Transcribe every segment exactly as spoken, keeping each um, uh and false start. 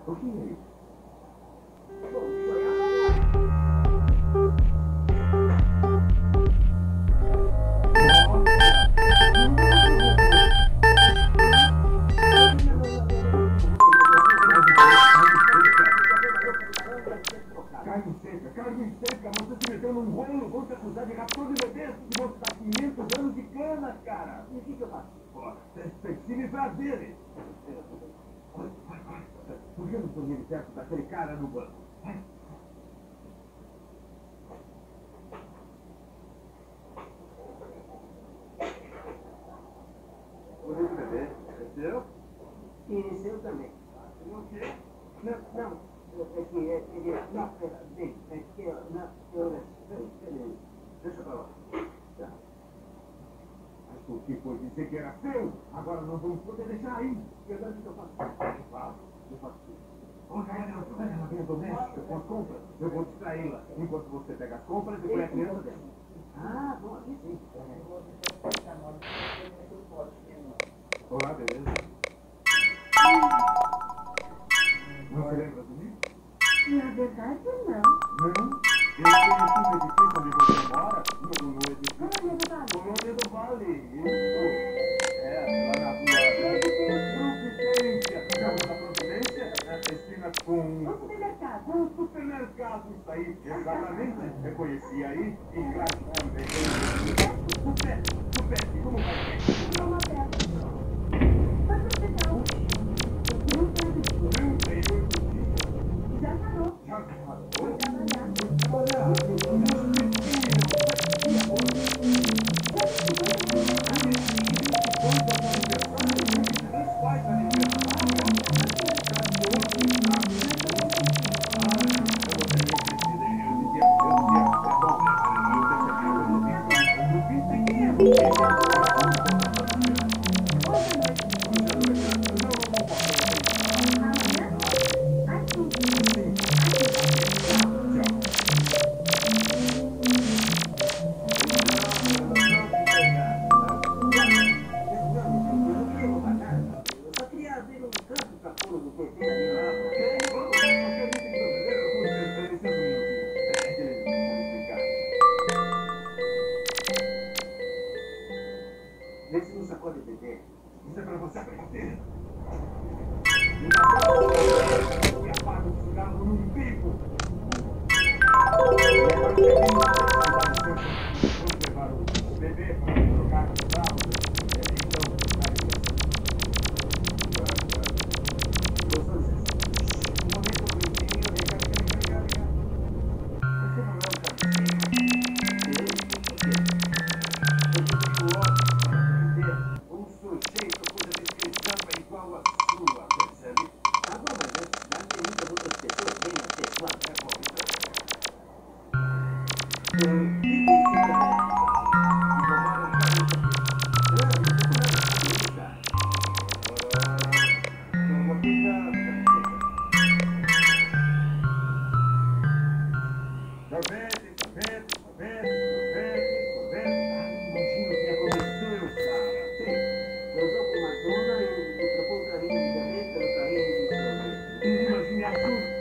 O que é isso? Carne seca, carne seca, você se meteu num rolo, vão te acusar de raptor de bebês e vão te dar quinhentos anos de cana, cara. E o que que eu faço? Pô, tem que se livrar dele. Vai, vai, vai. Por que não põe ele perto daquele cara no banco? Vai. O bebê, é seu? E seu também. O quê? Não, não. É que ele é. Não, bem, é que não. Eu. Peraí. Deixa pra lá. Tá. Mas por que foi dizer que era seu? Agora não vamos poder deixar aí. E agora o que eu faço? Eu faço. Eu faço tudo. Olha, ela, olha, ela vem a doméstica com as compras. Eu vou distraí-la enquanto você pega as compras e põe a criança dentro. Ah, bom, aqui sim. Olá, beleza? Não se lembra de mim? Na verdade, não. Não? Eu conheci um edifício onde você mora, no, no edifício. Colônia do Vale. Colônia do Vale, isso. É, lá na rua Providência. Na rua da Providência, na esquina com... Um supermercado. Um supermercado, isso aí, exatamente. Eu conheci aí, e claro também. Super, super, como vai ser? Uma peça. Foi pro hospital. Eu não sei disso. trinta e oito dias. Já parou. Já parou? Foi trabalhar. Olha, eu não Vê se não sacode o bebê. Isso é pra você aprender. E apaga o cigarro no umbigo. Vamos levar o bebê para trocar as fraldas. Então, um momento, bonitinho. Vem cá, vem cá, vem cá, vem cá. Você não é um cabecinho? Um sujeito cuja descrição é igual à sua, percebe? Ah, bom, mas eu acho que muitas outras pessoas têm a ter, claro. É bom, então. E que se parece? E roubaram o carro aqui. Não, não estou falando da família. Não vou ficar. Sorvete, sorvete, sorvete, sorvete, sorvete. Ah, imagina o que aconteceu, cara. Sim, usou com uma dona e trocou o carrinho de bebê pelo carrinho de sorvete. Imagine a tudo.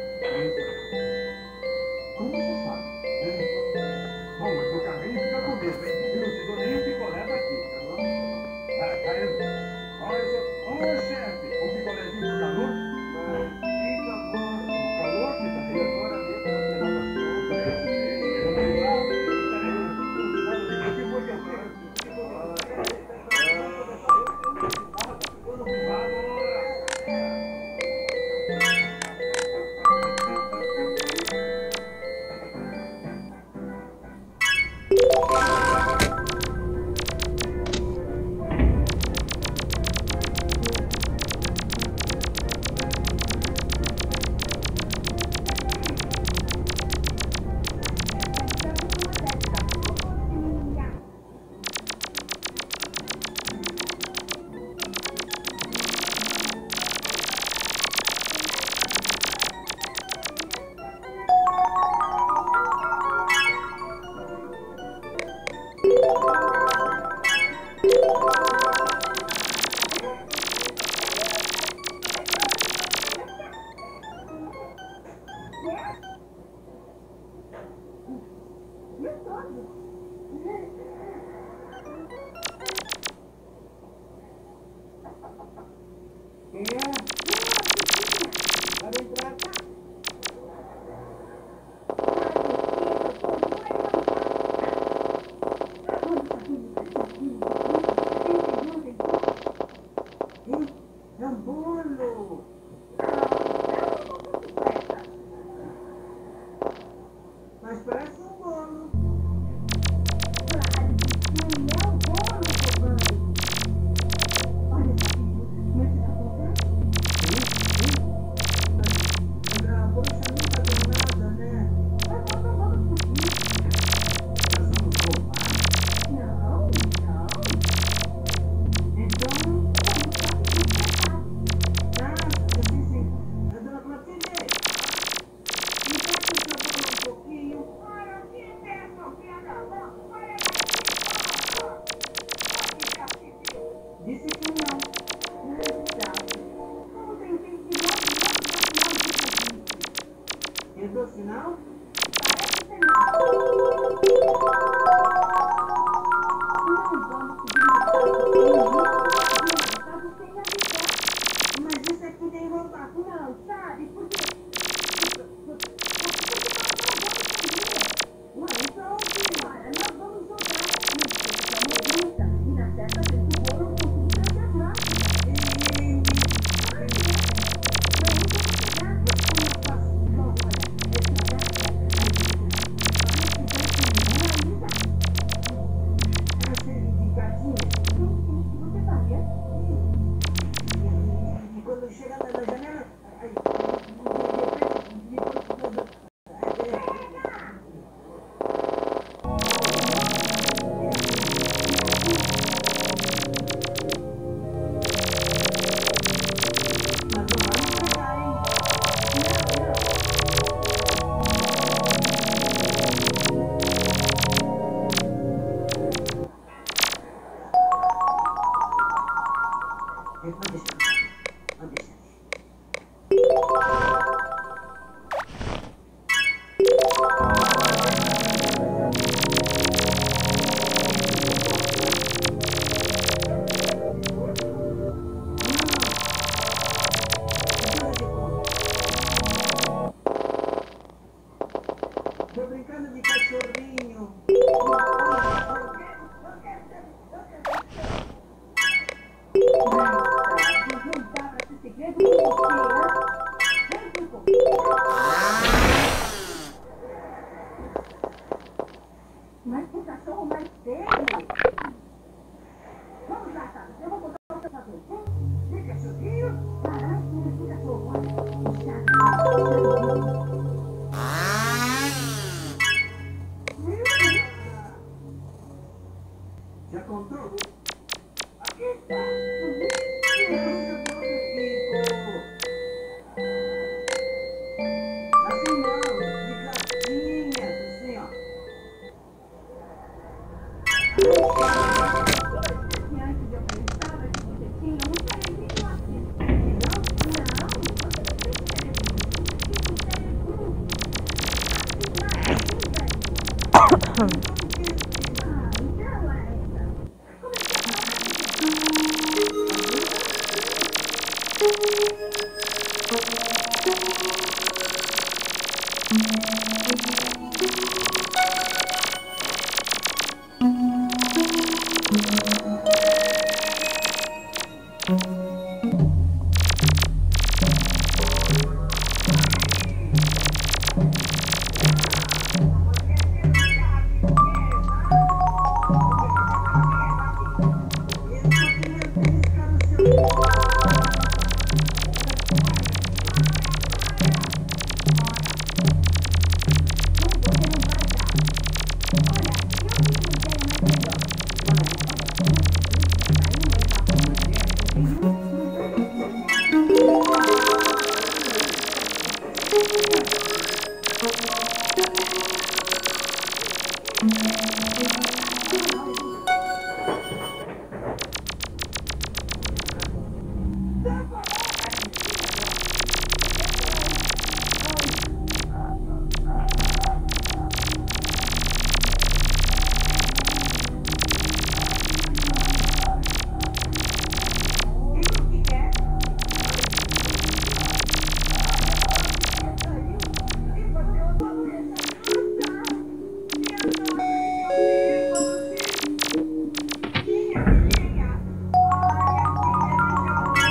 Como você sabe? É. Bom, mas o carrinho fica comigo, hein? Eu não te dou nem um picolé daqui, tá bom? Vai, vai. Olha só. Ô, chefe, o picolézinho do calor? Mas, por favor, O calor que tá e aí. agora mesmo você lava as compras. Eu não sei lá. O que foi que eu fiz? Ih, é um bolo. Mas parece um bolo. Claro que sim, é o bolo, papai. Olha, Fabinho, mas você vai voltar? Sim, sim. Mas a bruxa nunca deu nada, né? Mas nós não vamos fugir. Nós vamos roubar? Não, não. Então, Vamos só se disfarçar. ah, sim, sim. A dona Clotilde, me presta o seu bolo um pouquinho. Olha que inferno, filha da mãe! Olha daqui fora! Pode já se viu! Disse que não. Então, vamos ter que logo, logo dar sinal de serviço. Eu dou sinal? Parece ser não. Não vamos seguir o caso sem avisar. Mas isso aqui nem roubar. Não, sabe? Porque. Porque nós não vamos comer. Ué, então, filho. Ora, nós vamos jogar. Mas você quer uma bruxa. E na certa vez o bolo não conseguiu trazer as máquinas. E... Claro que é. Vamos, vamos pegar. Como eu faço? Bom, olha, esse gato aí você vai comer ainda. Eu sei de gatinha. Sim, sim, o que você faria? E quando chega na na janela, aí, de repente, depois mas não vai me pegar, hein? É, pode deixar, pode deixar. Tô brincando de cachorrinho. Mas não dá pra ter segredo com você, né? Vem, Chico. Mas que cachorro mais feio. Vamos lá, Carlos. Eu vou botar o seu cabelo. Vem. Que cachorrinho? Parar com esse cachorro. Olha, o Chaves. Já contou? Aqui está! Assim não, de gatinhas, assim, ó. E antes eu pensava que você tinha um cérebro assim. Não, não, você não tem cérebro. Você tem um cérebro assim mais velho. Ah, então é essa. Comecei a falar, então. Eu só queria beliscar o seu... Não, você não vai dar. Olha, eu tenho uma ideia mais melhor. Olha, Minha filhinha! Olha, filha, deixa eu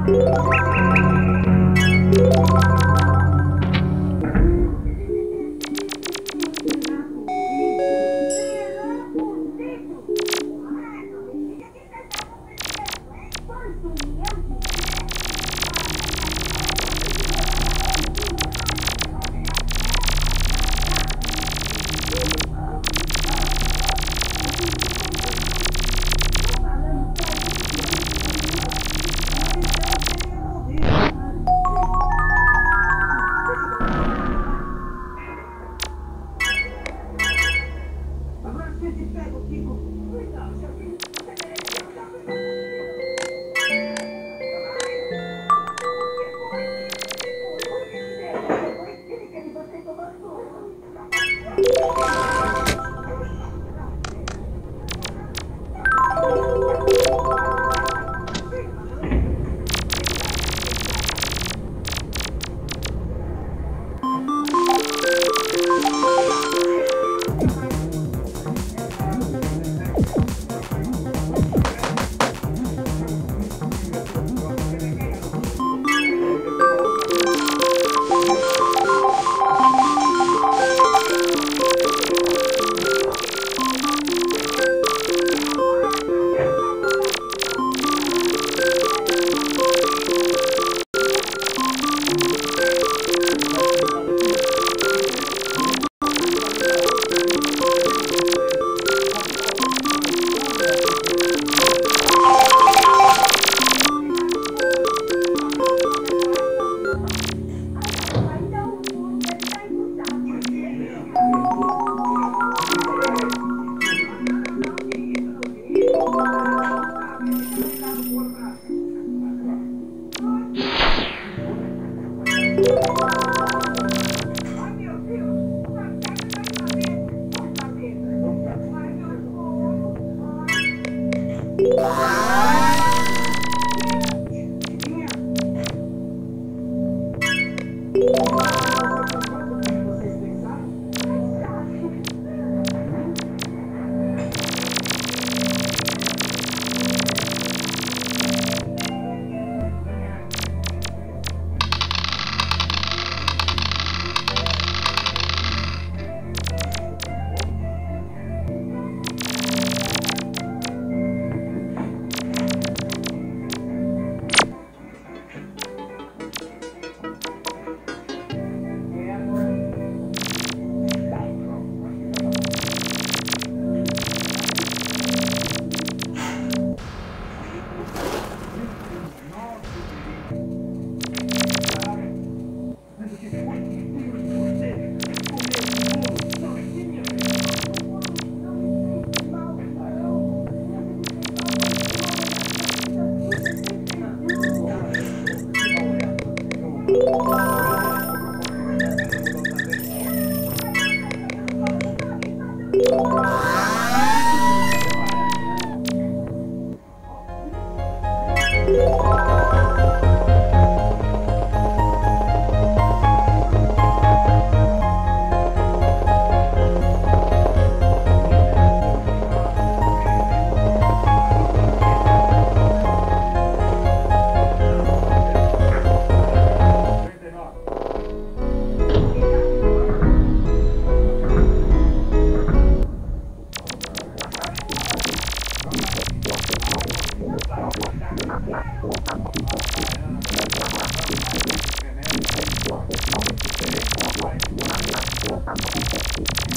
Thank you.